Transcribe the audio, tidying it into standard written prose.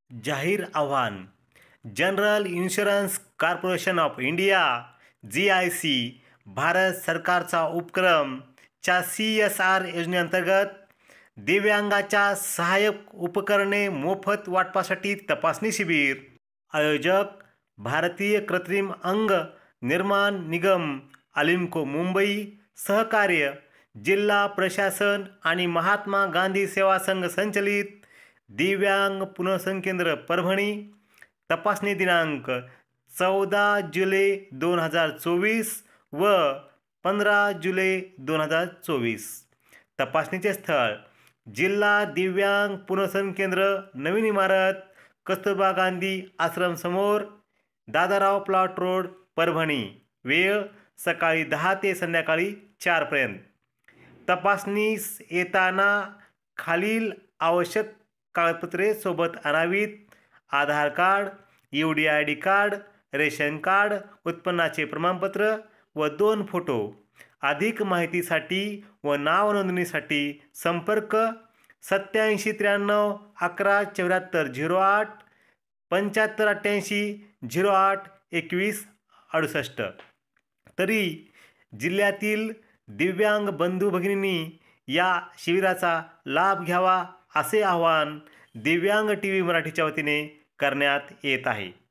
जाहीर आव्हान general insurance corporation of India (GIC) Bharat सरकारचा उपक्रम च्या CSR योजनेअंतर्गत दिव्यांगाच्या सहाय्यक उपकरणे मोफत वाटपासाठी तपासणी शिबिर. आयोजक भारतीय कृत्रिम अंग निर्माण निगम अलिम्को मुंबई. सहकार्य जिल्हा प्रशासन आणि महात्मा गांधी सेवा संघ संचलित दिव्यांग पुनर्वसन केंद्र परभणी. तपासणी दिनांक 14 जुलै 2024 व 15 जुलै 2024. तपासणीचे स्थळ जिल्हा दिव्यांग पुनर्वसन केंद्र, नवीन इमारत, कस्तुरबा गांधी आश्रम समोर, दादाराव प्लॉट रोड, परभणी. वेळ सकाळी 10 ते संध्याकाळी 4 पर्यंत. तपासणीस येताना खालील आवश्यक कागदपत्रे सोबत आणावीत: Aadhaar card, UDID card, ration card, उत्पन्नाचे प्रमाणपत्र व 2 फोटो. अधिक माहितीसाठी व नाव नोंदणीसाठी संपर्क 8793 11 74 08 7588 08 21 68. तरी जिल्ह्यातील दिव्यांग बंधू भगिनींनी या शिबिराचा लाभ घ्यावा असे आवाहन दिव्यांग TV मराठीच्या वतीने करण्यात येत आहे.